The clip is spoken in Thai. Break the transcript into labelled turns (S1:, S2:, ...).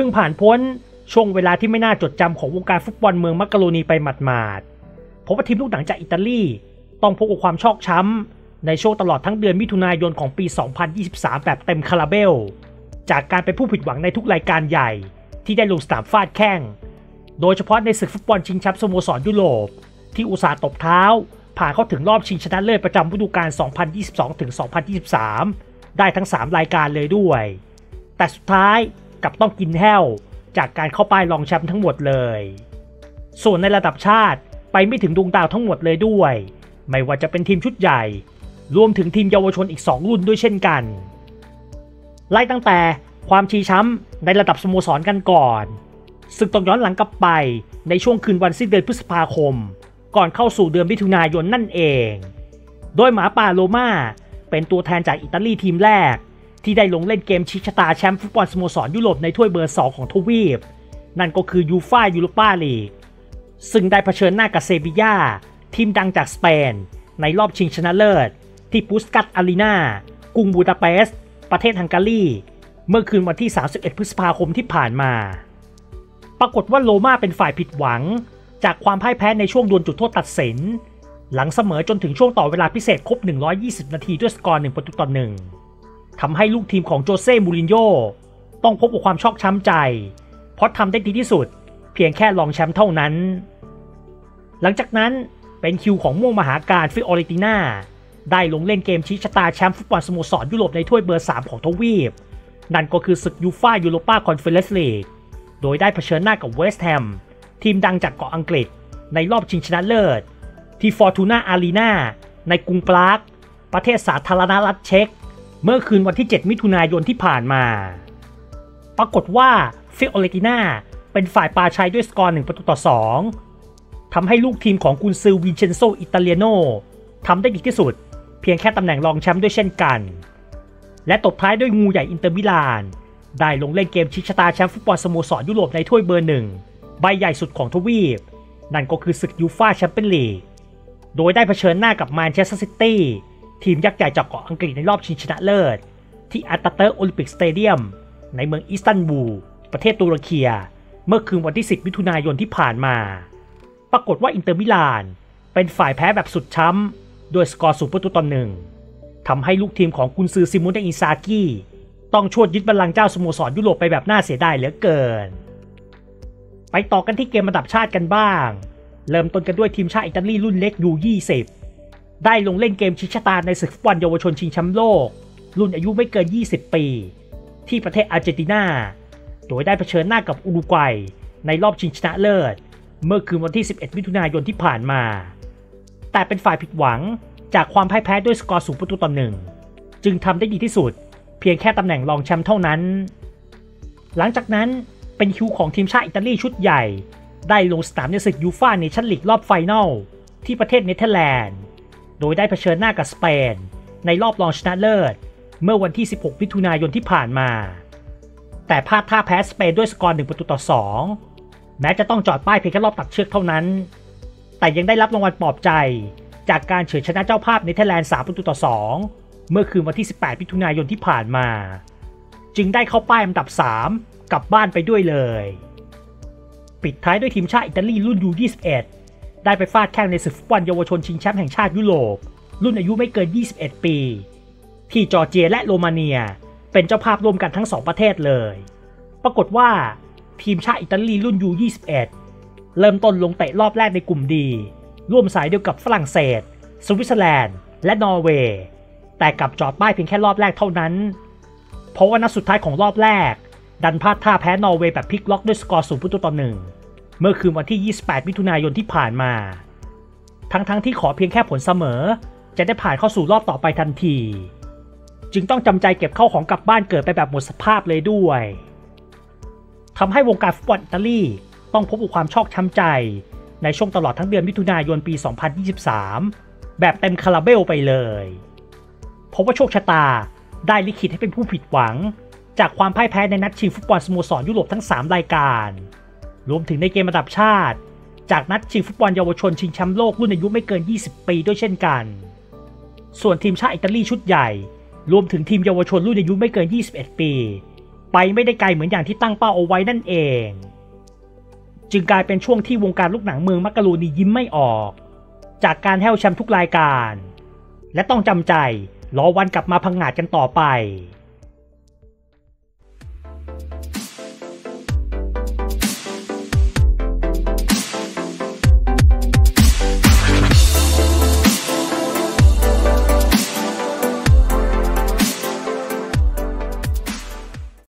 S1: พิ่งผ่านพ้นช่วงเวลาที่ไม่น่าจดจำของวงการฟุตบอลเมืองมักกะโรนีไปหมาดๆเพราะว่าทีมลูกหนังจากอิตาลีต้องพบกับความชอกช้ำในช่วงตลอดทั้งเดือนมิถุนายนของปี 2023 แบบเต็มคาราเบลจากการเป็นผู้ผิดหวังในทุกรายการใหญ่ที่ได้ลงสนามฟาดแข้งโดยเฉพาะในศึกฟุตบอลชิงแชมป์สโมสรยุโรปที่อุตสาห์ตบเท้าผ่านเข้าถึงรอบชิงชนะเลิศประจำฤดูกาล 2022-2023 ได้ทั้ง 3 รายการเลยด้วยแต่สุดท้ายกลับต้องกินแห้วจากการเข้าป้ายรองแชมป์ทั้งหมดเลยส่วนในระดับชาติไปไม่ถึงดวงดาวทั้งหมดเลยด้วยไม่ว่าจะเป็นทีมชุดใหญ่รวมถึงทีมเยาวชนอีก2รุ่นด้วยเช่นกันไล่ตั้งแต่ความชี้ช้ำในระดับสโมสรกันก่อนซึ่งต้องย้อนหลังกลับไปในช่วงคืนวันสิ้นเดือนพฤษภาคมก่อนเข้าสู่เดือนมิถุนายนนั่นเองโดยหมาป่าโรม่าเป็นตัวแทนจากอิตาลีทีมแรกที่ได้ลงเล่นเกมชิงชะตาแชมป์ฟุตบอลสโมสรยุโรปในถ้วยเบอร์ 2 ของทวีปนั่นก็คือยูฟ่ายูโรปาลีกซึ่งได้เผชิญหน้ากับเซบีย่าทีมดังจากสเปนในรอบชิงชนะเลิศที่ปุสกัตอารีนากรุงบูดาเปสต์ประเทศฮังการีเมื่อคืนวันที่ 31 พฤษภาคมที่ผ่านมาปรากฏว่าโรม่าเป็นฝ่ายผิดหวังจากความพ่ายแพ้ในช่วงดวลจุดโทษตัดสินหลังเสมอจนถึงช่วงต่อเวลาพิเศษครบ120 นาทีด้วยสกอร์ 1-1ทำให้ลูกทีมของโจเซ่มูรินโญ่ต้องพบกับความชอกช้ำใจเพราะทำได้ดีที่สุดเพียงแค่รองแชมป์เท่านั้นหลังจากนั้นเป็นคิวของม่วงมหาการฟิออเรติน่าได้ลงเล่นเกมชี้ชะตาแชมป์ฟุตบอลสโมสรยุโรปในถ้วยเบอร์ 3 ของทวีปนั่นก็คือศึกยูฟ่ายูโรปาคอนเฟอเรนซ์ลีกโดยได้เผชิญหน้ากับเวสต์แฮมทีมดังจากเกาะอังกฤษในรอบชิงชนะเลิศที่ฟอร์ตูน่าอารีนาในกรุงปรากประเทศสาธารณรัฐเช็กเมื่อคืนวันที่ 7 มิถุนายนที่ผ่านมาปรากฏว่าฟิออเรติน่าเป็นฝ่ายปาชัยด้วยสกอร์ 1-2ทำให้ลูกทีมของกุนซือวินเชนโซอิตาเลียโนทำได้ดีที่สุดเพียงแค่ตำแหน่งรองแชมป์ด้วยเช่นกันและตบท้ายด้วยงูใหญ่อินเตอร์มิลานได้ลงเล่นเกมชิงชะตาแชมป์ฟุตบอลสโมสรยุโรปในถ้วยเบอร์ 1 ใบใหญ่สุดของทวีปนั่นก็คือศึกยูฟ่าแชมเปี้ยนลีกโดยได้เผชิญหน้ากับแมนเชสเตอร์ซิตี้ทีมยักษ์ใหญ่จากเกาะอังกฤษในรอบชิงชนะเลิศที่อัตาเติร์กโอลิมปิกสเตเดียมในเมืองอิสตันบูลประเทศตุรกีเมื่อคืนวันที่ 10 มิถุนายนที่ผ่านมาปรากฏว่าอินเตอร์มิลานเป็นฝ่ายแพ้แบบสุดช้ำด้วยสกอร์ 0-1ทำให้ลูกทีมของกุนซือซิโมเน อินซากิต้องชวดยึดบัลลังก์เจ้าสโมสรยุโรปไปแบบน่าเสียดายเหลือเกินไปต่อกันที่เกมระดับชาติกันบ้างเริ่มต้นกันด้วยทีมชาติอิตาลีรุ่นเล็ก U20 ได้ลงเล่นเกมชิงชะตาในศึกฟุตบอลเยาวชนชิงแชมป์โลกรุ่นอายุไม่เกิน20 ปีที่ประเทศอาร์เจนตินาโดยได้เผชิญหน้ากับอุรุกวัยในรอบชิงชนะเลิศเมื่อคืนวันที่ 11 มิถุนายนที่ผ่านมาแต่เป็นฝ่ายผิดหวังจากความพ่ายแพ้ด้วยสกอร์ 0-1จึงทำได้ดีที่สุดเพียงแค่ตำแหน่งรองแชมป์เท่านั้นหลังจากนั้นเป็นคิวของทีมชาติอิตาลีชุดใหญ่ได้ลงสนามในศึกยูฟ่าเนชั่นลีกรอบไฟนอลที่ประเทศเนเธอร์แลนด์โดยได้เผชิญหน้ากับสเปนในรอบรองชนะเลิศเมื่อวันที่ 16 มิถุนายนที่ผ่านมาแต่พลาดท่าแพ้สเปนด้วยสกอร์ 1-2แม้จะต้องจอดป้ายเพียงแค่รอบตัดเชือกเท่านั้นแต่ยังได้รับรางวัลปลอบใจจากการเฉือนชนะเจ้าภาพเนเธอร์แลนด์ 3-2เมื่อคืนวันที่ 18 มิถุนายนที่ผ่านมาจึงได้เข้าป้ายอันดับ 3 กลับบ้านไปด้วยเลยปิดท้ายด้วยทีมชาติอิตาลีรุ่น U21 ได้ไปฟาดแข้งในศึกฟุตบอลเยาวชนชิงแชมป์แห่งชาติยุโรปรุ่นอายุไม่เกิน 21 ปีที่จอร์เจียและโรมาเนียเป็นเจ้าภาพร่วมกันทั้ง2ประเทศเลยปรากฏว่าทีมชาติอิตาลีรุ่น U21 เริ่มต้นลงเตะรอบแรกในกลุ่มดีร่วมสายเดียวกับฝรั่งเศสสวิตเซอร์แลนด์และนอร์เวย์แต่กลับจอดป้ายเพียงแค่รอบแรกเท่านั้นเพราะว่านัดสุดท้ายของรอบแรกดันพลาดท่าแพ้นอร์เวย์แบบพลิกล็อกด้วยสกอร์ 0-1เมื่อคืนวันที่ 28 มิถุนายนที่ผ่านมาทั้งที่ขอเพียงแค่ผลเสมอจะได้ผ่านเข้าสู่รอบต่อไปทันทีจึงต้องจำใจเก็บเข้าของกลับบ้านเกิดไปแบบหมดสภาพเลยด้วยทำให้วงการฟุตบอลอิตาลีต้องพบกับความชอกช้ำใจในช่วงตลอดทั้งเดือนมิถุนายนปี 2023 แบบเต็มคาราเบลไปเลยเพราะว่าโชคชะตาได้ลิขิตให้เป็นผู้ผิดหวังจากความพ่ายแพ้ในนัดชิงฟุตบอลสโมสรยุโรปทั้ง 3 รายการรวมถึงในเกมระดับชาติจากนัดชิงฟุตบอลเยาวชนชิงแชมป์โลกรุ่นอายุไม่เกิน 20 ปีด้วยเช่นกันส่วนทีมชาติอิตาลีชุดใหญ่รวมถึงทีมเยาวชนรุ่นอายุไม่เกิน 21 ปีไปไม่ได้ไกลเหมือนอย่างที่ตั้งเป้าเอาไว้นั่นเองจึงกลายเป็นช่วงที่วงการลูกหนังเมืองมักกะโรนียิ้มไม่ออกจากการแห้วแชมป์ทุกรายการและต้องจำใจรอวันกลับมาพังงาดกันต่อไป